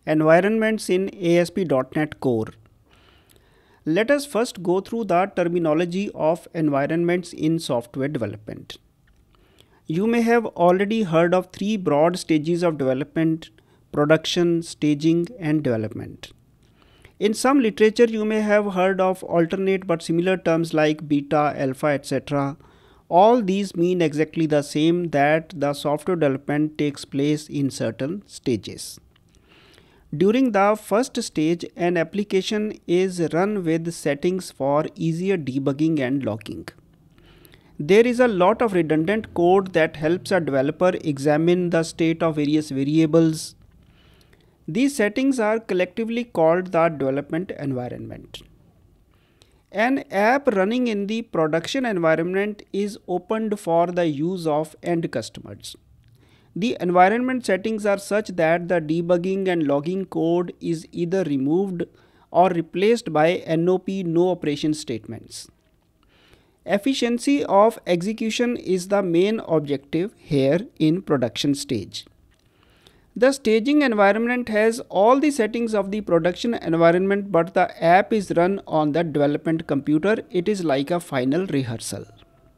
Environments in ASP.NET Core. Let us first go through the terminology of environments in software development. You may have already heard of three broad stages of development: production, staging, and development. In some literature, you may have heard of alternate but similar terms like beta, alpha, etc. All these mean exactly the same, that the software development takes place in certain stages. During the first stage, an application is run with settings for easier debugging and logging. There is a lot of redundant code that helps a developer examine the state of various variables. These settings are collectively called the development environment. An app running in the production environment is opened for the use of end customers. The environment settings are such that the debugging and logging code is either removed or replaced by NOP, no operation statements. Efficiency of execution is the main objective here in production stage. The staging environment has all the settings of the production environment, but the app is run on the development computer. It is like a final rehearsal.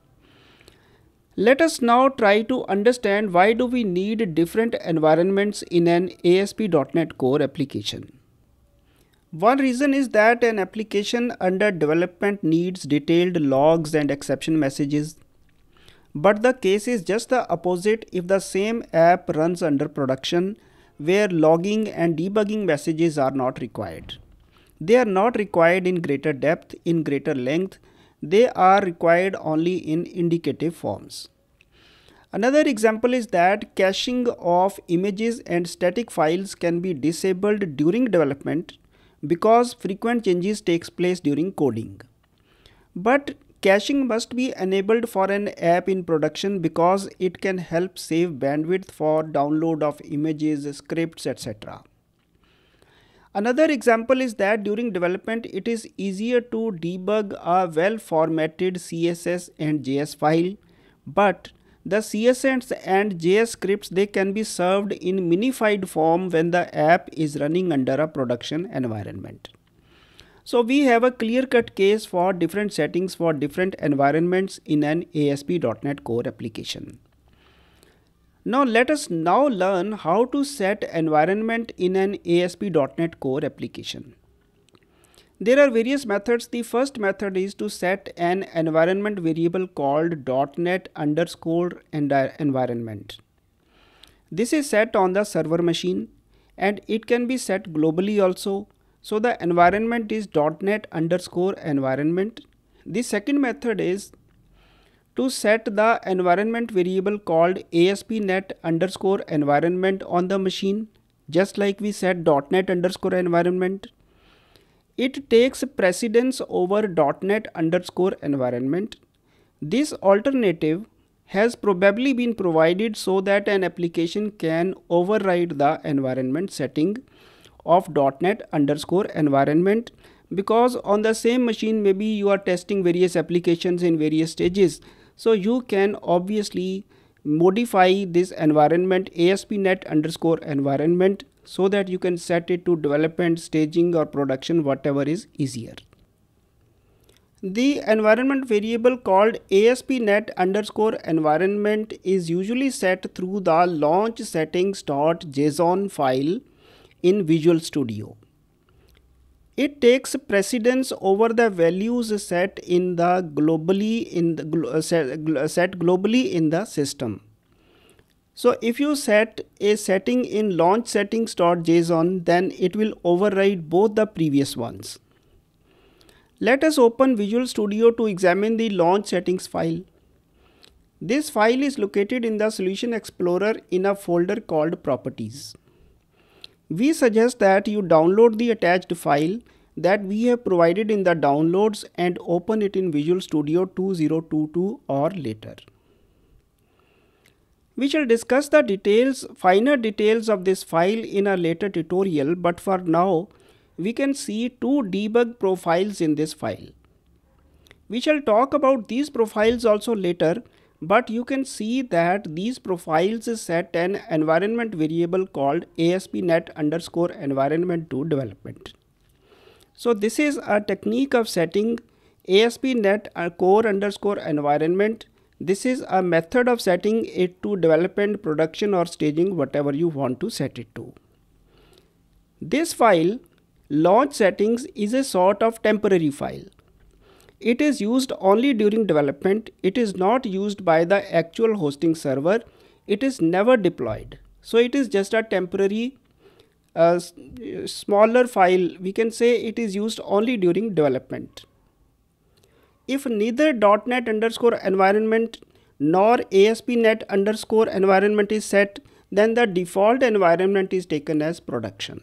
Let us now try to understand why do we need different environments in an ASP.NET Core application. One reason is that an application under development needs detailed logs and exception messages. But the case is just the opposite if the same app runs under production, where logging and debugging messages are not required. They are not required in greater depth, in greater length. They are required only in indicative forms. Another example is that caching of images and static files can be disabled during development because frequent changes takes place during coding. But caching must be enabled for an app in production because it can help save bandwidth for download of images, scripts, etc. Another example is that during development it is easier to debug a well-formatted CSS and JS file, but the CSS and JS scripts, they can be served in minified form when the app is running under a production environment. So we have a clear-cut case for different settings for different environments in an ASP.NET Core application. Now let us learn how to set environment in an ASP.NET Core application. There are various methods. The first method is to set an environment variable called .NET_environment. This is set on the server machine and it can be set globally also. So the environment is .NET_environment. The second method is to set the environment variable called ASP.NET_environment on the machine, just like we set .NET_environment. It takes precedence over .NET_environment. This alternative has probably been provided so that an application can override the environment setting of .NET_environment, because on the same machine maybe you are testing various applications in various stages. So you can obviously modify this environment ASP.NET_environment so that you can set it to development, staging or production, whatever is easier. The environment variable called ASP.NET_environment is usually set through the launch settings.json file in Visual Studio. It takes precedence over the values set globally in the system. So if you set a setting in launch settings.json, then it will override both the previous ones. Let us open Visual Studio to examine the launch settings file. This file is located in the Solution Explorer in a folder called Properties. We suggest that you download the attached file that we have provided in the downloads and open it in Visual Studio 2022 or later. We shall discuss the finer details of this file in a later tutorial, but for now we can see two debug profiles in this file. We shall talk about these profiles also later, but you can see that these profiles set an environment variable called ASP.NET underscore environment to development. So this is a technique of setting ASP.NET core underscore environment. This is a method of setting it to development, production or staging, whatever you want to set it to. This file, launch settings, is a sort of temporary file. It is used only during development. It is not used by the actual hosting server. It is never deployed. So it is just a temporary smaller file. We can say it is used only during development. If neither .NET underscore environment nor ASP.NET underscore environment is set, then the default environment is taken as production.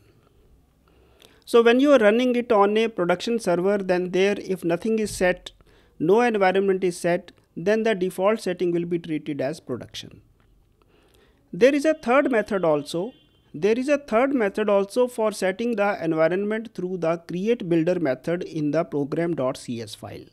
So when you are running it on a production server, then there, if nothing is set, no environment is set, then the default setting will be treated as production. There is a third method also. There is a third method also for setting the environment through the create builder method in the program.cs file.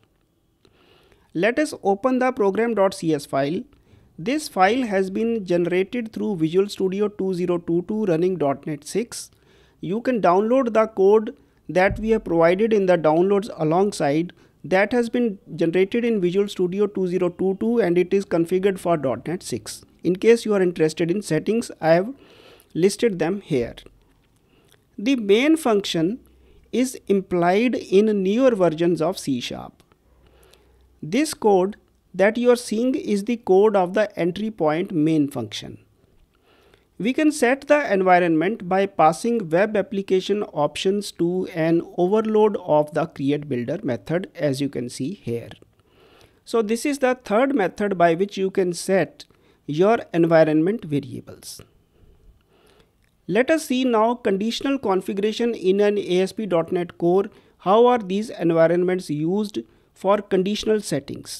Let us open the program.cs file. This file has been generated through Visual Studio 2022 running .NET 6. You can download the code that we have provided in the downloads alongside. That has been generated in Visual Studio 2022 and it is configured for .NET 6. In case you are interested in settings, I have listed them here. The main function is implied in newer versions of C#. This code that you are seeing is the code of the entry point main function. We can set the environment by passing web application options to an overload of the create builder method, as you can see here. So this is the third method by which you can set your environment variables. Let us see now conditional configuration in an ASP.NET Core. How are these environments used for conditional settings?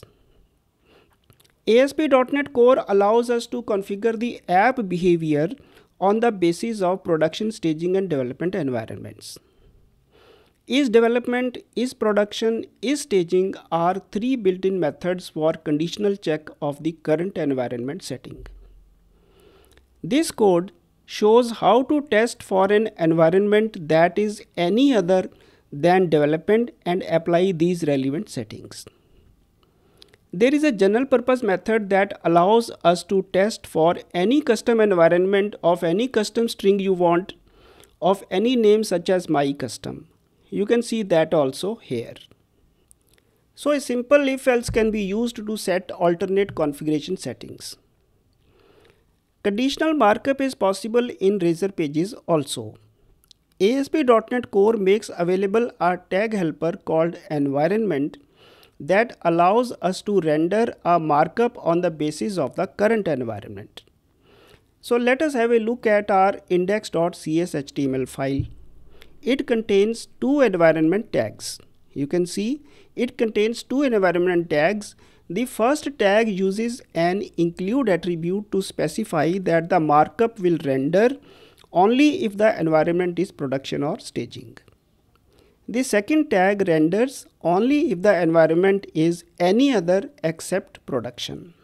ASP.NET Core allows us to configure the app behavior on the basis of production, staging and development environments. Is development, is production, is staging are three built-in methods for conditional check of the current environment setting. This code shows how to test for an environment that is any other than development and apply these relevant settings. There is a general purpose method that allows us to test for any custom environment of any custom string you want of any name such as my custom. You can see that also here. So a simple if else can be used to set alternate configuration settings. Conditional markup is possible in Razor pages also. ASP.NET Core makes available a tag helper called environment that allows us to render a markup on the basis of the current environment. So let us have a look at our index.cs HTML file. It contains two environment tags. You can see it contains two environment tags. The first tag uses an include attribute to specify that the markup will render only if the environment is production or staging. The second tag renders only if the environment is any other except production.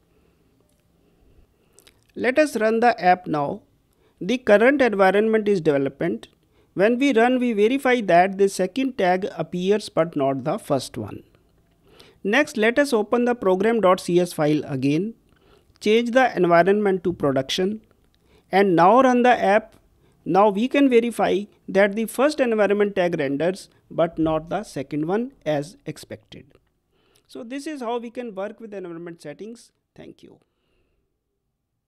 Let us run the app now. The current environment is development. When we run, we verify that the second tag appears but not the first one. Next, let us open the program.cs file again, change the environment to production, and now run the app. Now we can verify that the first environment tag renders but not the second one as expected. So this is how we can work with environment settings. Thank you.